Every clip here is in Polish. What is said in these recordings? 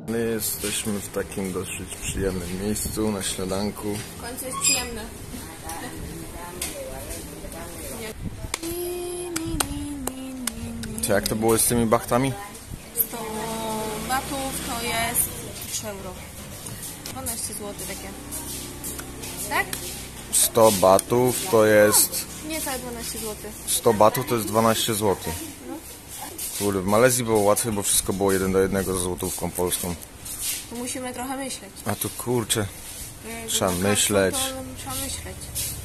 My jesteśmy w takim dosyć przyjemnym miejscu na śniadanku. W końcu jest przyjemne. Czy jak to było z tymi bachtami? 100 batów to jest 3 euro. 12 zł takie. Tak? 100 batów to jest... Niecałe 12 zł. 100 batów to jest 12 zł. Kurde, w Malezji było łatwiej, bo wszystko było 1 do 1 ze złotówką polską. Tu musimy trochę myśleć. A tu kurczę, trzeba To myśleć. trzeba myśleć.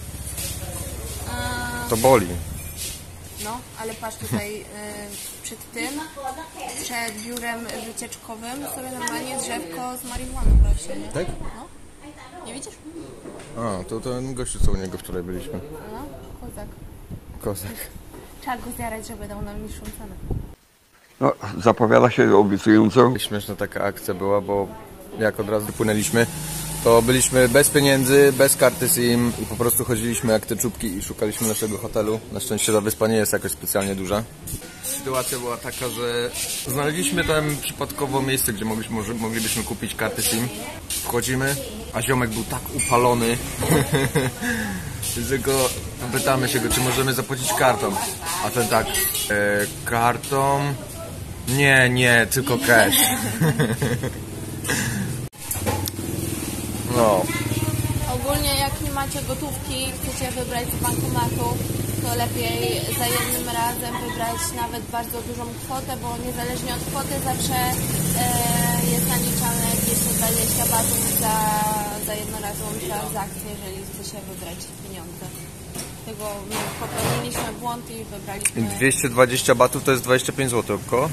To boli. No, ale patrz tutaj przed tym, przed biurem wycieczkowym sobie normalnie drzewko z marihuaną rośnie. Nie? Tak? No. Nie widzisz? A, to ten gościu, co u niego wczoraj byliśmy. No, kozak. Kozak. Trzeba go zjarać, żeby dał nam niższą cenę. No, zapowiada się obiecująco. Śmieszna taka akcja była, bo jak od razu wypłynęliśmy, to byliśmy bez pieniędzy, bez karty SIM i po prostu chodziliśmy jak te czubki i szukaliśmy naszego hotelu. Na szczęście ta wyspa nie jest jakoś specjalnie duża. Sytuacja była taka, że znaleźliśmy tam przypadkowo miejsce, gdzie moglibyśmy kupić karty SIM. Wchodzimy, a ziomek był tak upalony, że go pytamy się go, czy możemy zapłacić kartą. A ten tak, kartą? Nie, tylko cash. No. Ogólnie jak nie macie gotówki, chcecie wybrać z bankomatu, to lepiej za jednym razem wybrać nawet bardzo dużą kwotę, bo niezależnie od kwoty zawsze jest naliczane 220 batów za jednorazową transakcję, jeżeli chce się wybrać pieniądze. Tego my popełniliśmy błąd i wybraliśmy... 220 batów to jest 25 zł około?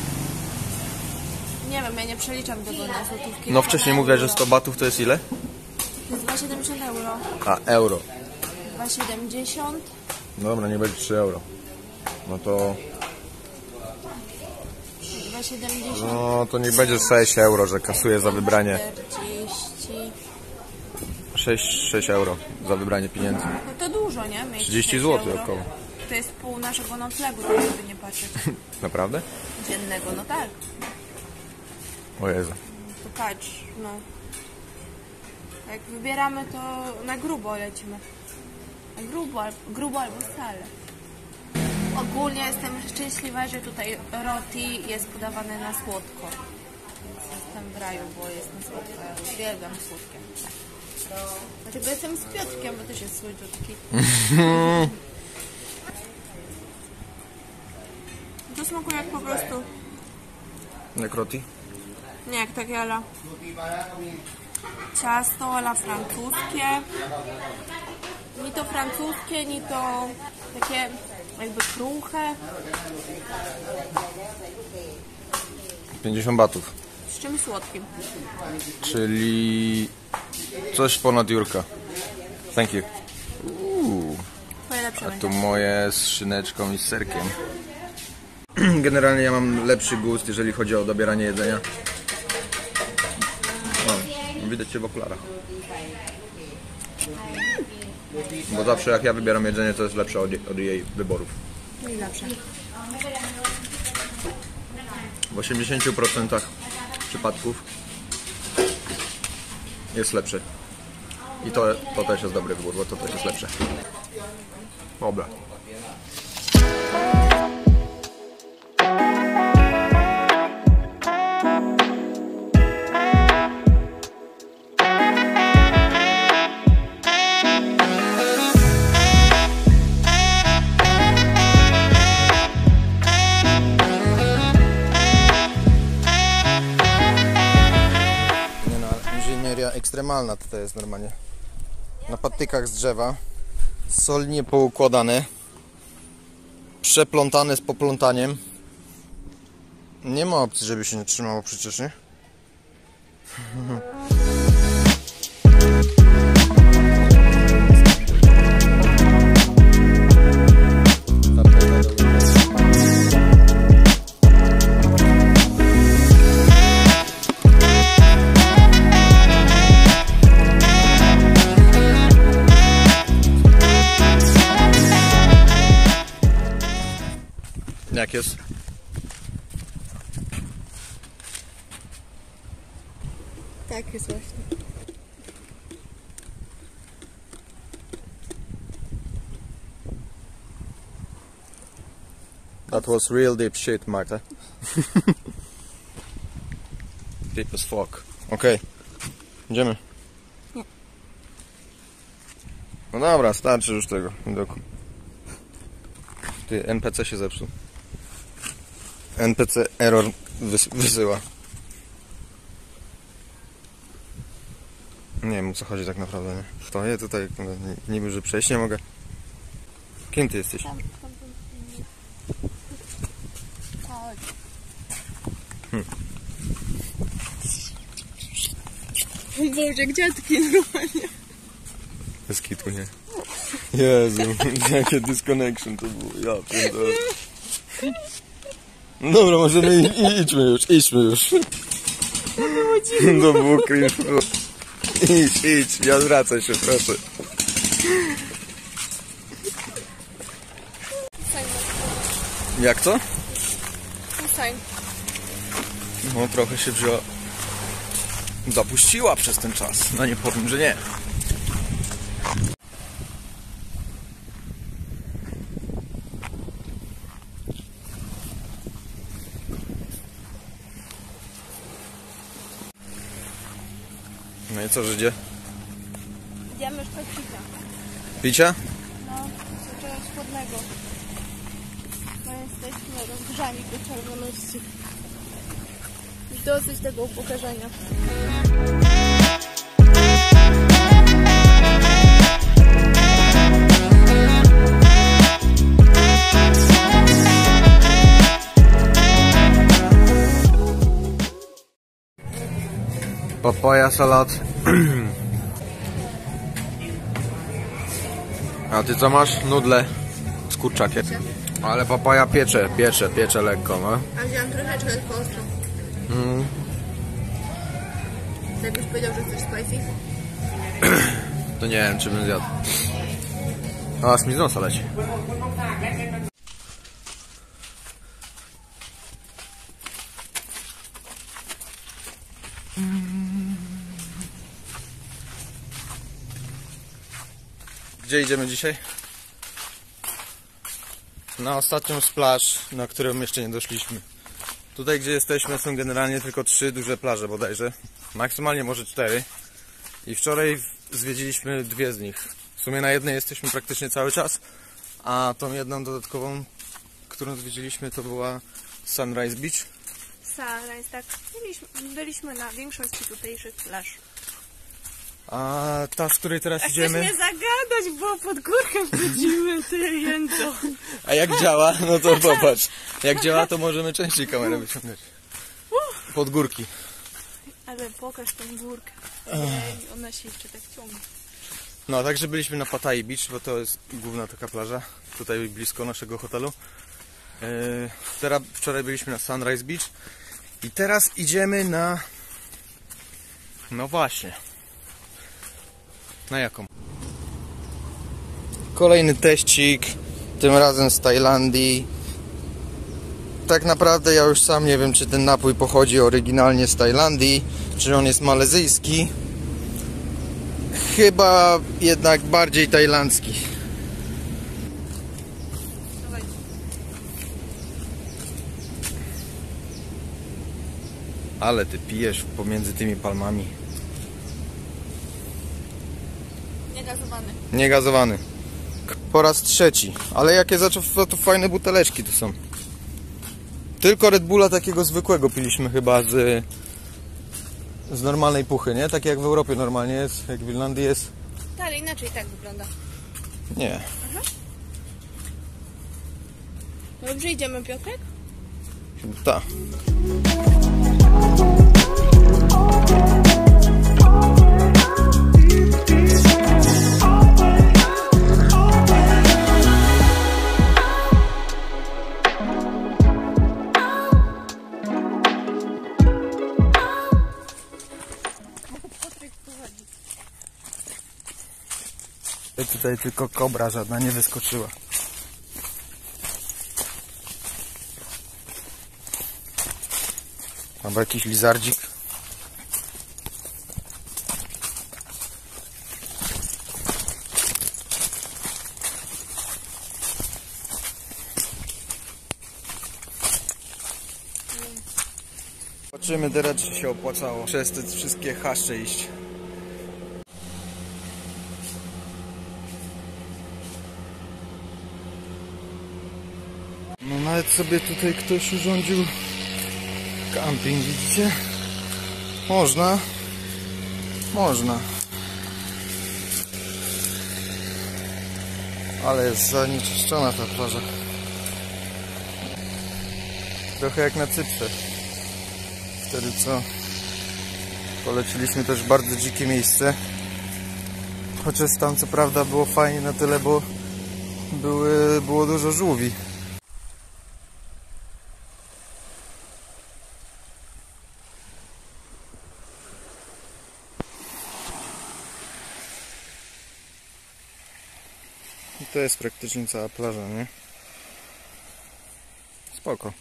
Nie wiem, ja nie przeliczam tego na złotówki. No wcześniej mówiłaś, że 100 batów to jest ile? To jest 2,70 euro. A, euro. 2,70. Dobra, nie będzie 3 euro. No to... 2,70. No to niech będzie 6 euro, że kasuję za wybranie. 40. 6 euro za wybranie pieniędzy. No to dużo, nie? Mieć 30 6 zł euro. około. To jest pół naszego noclegu, tak żeby nie patrzeć. Naprawdę? Dziennego, no tak. O Jezu. To patrz, no. Jak wybieramy, to na grubo lecimy. Na grubo albo wcale. Ogólnie jestem szczęśliwa, że tutaj roti jest podawane na słodko. Więc jestem w raju, bo jest na słodko. Ja uwielbiam słodkie. Dlatego jestem z Piotrkiem, bo też jest słodziutki. To smakuje jak po prostu... Jak roti? Nie, jak takie ala ciasto, ala francuskie. Ni to francuskie, ni to takie jakby kruche. 50 batów. Z czymś słodkim. Czyli coś ponad Jurka. Thank you. Twoje lepsze A będzie. tu moje z szyneczką i z serkiem. Generalnie ja mam lepszy gust, jeżeli chodzi o dobieranie jedzenia. O, widać cię w okularach. Bo zawsze jak ja wybieram jedzenie, to jest lepsze od jej wyborów. I lepsze. W 80% przypadków jest lepszy. I to też jest dobry wybór, bo to też jest lepsze. Dobra. Inżynieria ekstremalna to jest normalnie. Na patykach z drzewa, solidnie poukładane, przeplątane z poplątaniem. Nie ma opcji, żeby się nie trzymało przecież, nie? Jak jest? Tak jest właśnie. That was real deep shit, Marta. Deep as fuck. Okej. Idziemy. Nie. No dobra, starczy już tego widoku. Ty, NPC się zepsuł. NPC error wysyła. Nie wiem, o co chodzi tak naprawdę, nie? Stoję tutaj, niby, że przejść nie mogę. Kim ty jesteś? Tam. Chodź. Boże, gdzie ty normalnie? Bez kitu, nie? Jezu, jakie disconnection to było, ja pierdolę. Dobra, możemy idźmy już. To było cringe. Idź, ja zwracaj się, proszę. Jak to? Hussein. No trochę się wzięła. Zapuściła przez ten czas. No nie powiem, że nie. No i co, Żydzie? Idziemy szukać picia. Picia? No, czegoś chłodnego. Bo jesteśmy rozgrzani do czerwoności. Już dosyć tego upokarzenia. Papaja, salat. A ty co masz? Nudle z kurczakiem. Ale papaja piecze lekko, no. A wziąłem troszeczkę tylko ostro. Jakbyś powiedział, że chcesz spicy? To nie wiem, czy bym zjadł. A, aż mi z nosa leci. Gdzie idziemy dzisiaj? Na ostatnią z plaż, na którą jeszcze nie doszliśmy. Tutaj, gdzie jesteśmy, są generalnie tylko 3 duże plaże bodajże. Maksymalnie może 4. I wczoraj zwiedziliśmy 2 z nich. W sumie na jednej jesteśmy praktycznie cały czas, a tą jedną dodatkową, którą zwiedziliśmy, to była Sunrise Beach. Sunrise, tak. Byliśmy na większości tutejszych plaż. A ta, z której teraz idziemy... Chcesz mnie zagadać, bo pod górkę wchodzimy, ty jęco. A jak działa? No to popatrz. Jak działa, to możemy częściej kamerę wyciągnąć. Pod górki. Ale pokaż tą górkę. Ej, ona się jeszcze tak ciągnie. No, także byliśmy na Pattaya Beach, bo to jest główna taka plaża. Tutaj blisko naszego hotelu. Teraz wczoraj byliśmy na Sunrise Beach. I teraz idziemy na... No właśnie. Na jaką? Kolejny teścik. Tym razem z Tajlandii. Tak naprawdę ja już sam nie wiem, czy ten napój pochodzi oryginalnie z Tajlandii, czy on jest malezyjski. Chyba jednak bardziej tajlandzki. Ale ty pijesz pomiędzy tymi palmami. Niegazowany. Niegazowany. Po raz 3. Ale jakie to fajne buteleczki tu są. Tylko Red Bulla takiego zwykłego piliśmy chyba z normalnej puchy, nie? Tak jak w Europie normalnie jest, jak w Irlandii jest. Tak, ale inaczej tak wygląda. Nie. Aha. Dobrze, idziemy, Piotrek? Tak. Tutaj tylko kobra żadna nie wyskoczyła. Albo jakiś lizardzik. Zobaczymy teraz, czy się opłacało przez te wszystkie chaszcze iść. No nawet sobie tutaj ktoś urządził camping, widzicie? Można. Można. Ale jest zanieczyszczona ta plaża. Trochę jak na Cyprze. Wtedy co? Poleciliśmy też bardzo dzikie miejsce. Chociaż tam co prawda było fajnie na tyle, bo było dużo żółwi. I to jest praktycznie cała plaża, nie? Spoko.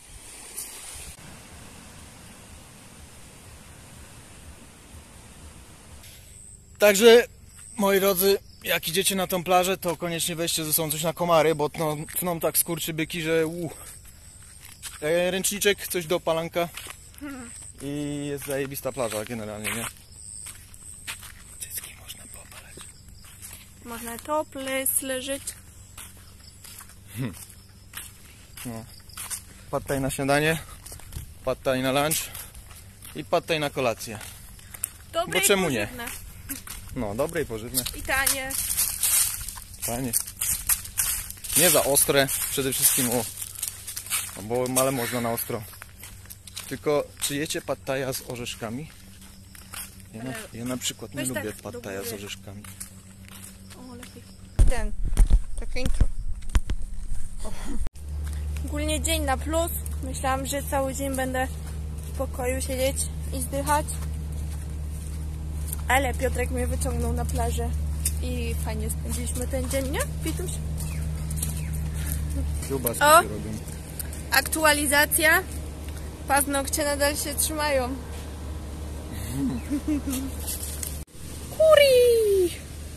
Także, moi drodzy, jak idziecie na tą plażę, to koniecznie weźcie ze sobą coś na komary, bo tną tak skurczybyki, że ręczniczek, coś do opalanka i jest zajebista plaża generalnie, nie? Cycki można poopalać. Można topless leżeć. No. Pad thai na śniadanie, pad thai na lunch i pad thai na kolację. Dobre Bo czemu i nie? pożywne. No, dobre i pożywne. I tanie. Fajnie. Nie za ostre, przede wszystkim ale można na ostro. Tylko czy jecie pad thaia z orzeszkami? Ja na przykład nie weź lubię tak pad do thaia z góry. orzeszkami. O, lepiej. Takie intro. Ogólnie dzień na plus. Myślałam, że cały dzień będę w pokoju siedzieć i zdychać. Ale Piotrek mnie wyciągnął na plażę i fajnie spędziliśmy ten dzień, nie? Pituś? Kiełbaski O! się robią. Aktualizacja. Paznokcie nadal się trzymają. Kuri!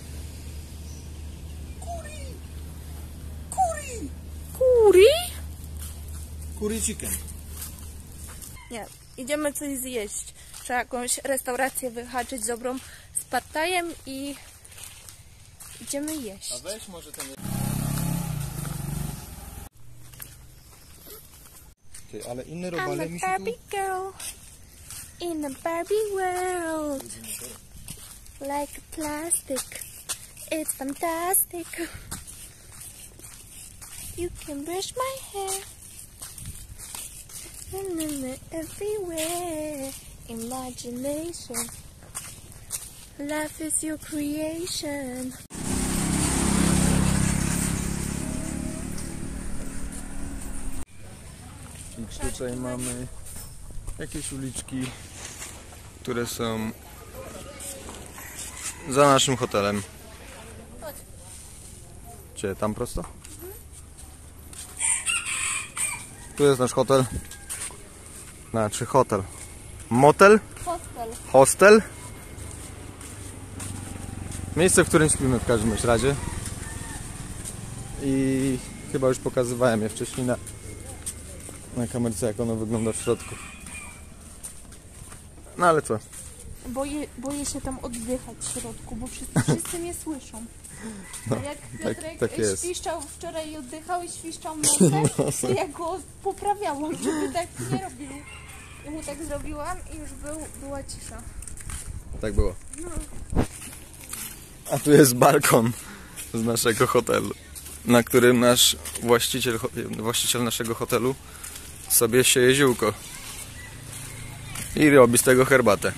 Kuri? Curry chicken. Nie, idziemy coś zjeść. Trzeba jakąś restaurację wyhaczyć dobrą z pad thaiem i idziemy jeść. A weź może ten... Ty, ale inne robale mi I'm się a tu... Barbie girl in a Barbie world. Like a plastic, it's fantastic. You can brush my hair. Everywhere. Imagination. Life is your creation. I tutaj mamy jakieś uliczki, które są za naszym hotelem. Gdzie? Tam prosto? Tu jest nasz hotel. Znaczy hotel. Motel? Hostel. Hostel? Miejsce, w którym śpimy w każdym razie. I chyba już pokazywałem je wcześniej na kamerce, jak ono wygląda w środku. No ale co? Boję się tam oddychać w środku, bo wszyscy mnie słyszą. No, A jak Piotrek tak jest. świszczał wczoraj i oddychał i świszczał nosem, to ja go poprawiałam, żeby tak nie robił. Ja mu tak zrobiłam i już była cisza. Tak było. A tu jest balkon z naszego hotelu, na którym nasz właściciel naszego hotelu sobie sieje ziółko i robi z tego herbatę.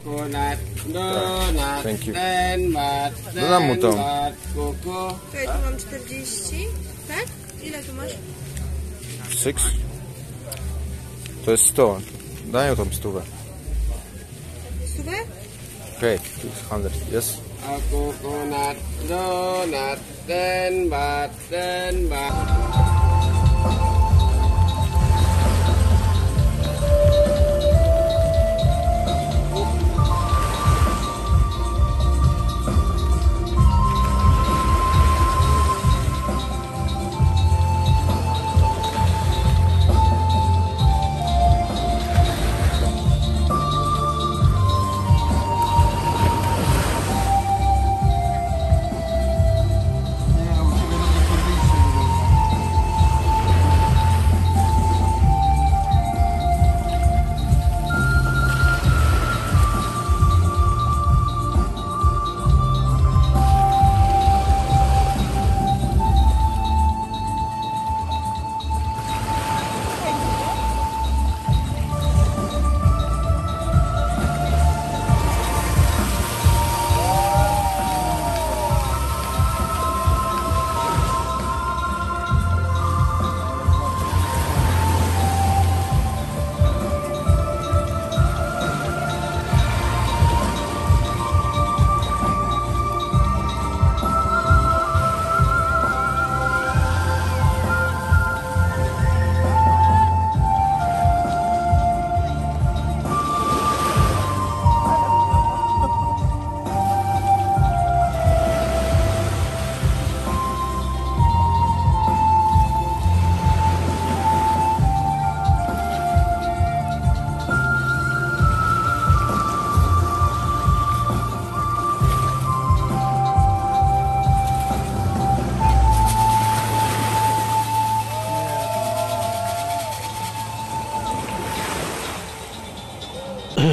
Thank you. Dodam mu tą. Okej, tu mam 40, tak? Ile tu masz? 6? To jest 100. Daję tą 100. Stówę? Okej, 200. Yes. A coconut donut, 10 baht, 10 baht.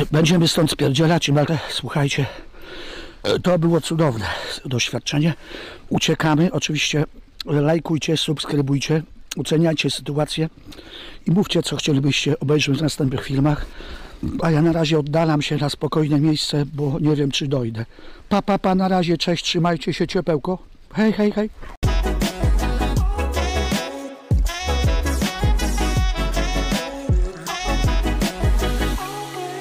Będziemy stąd spierdzielać, ale słuchajcie, to było cudowne doświadczenie. Uciekamy, oczywiście lajkujcie, subskrybujcie, oceniajcie sytuację i mówcie, co chcielibyście obejrzeć w następnych filmach. A ja na razie oddalam się na spokojne miejsce, bo nie wiem, czy dojdę. Pa, na razie, cześć, trzymajcie się ciepełko. Hej, hej, hej.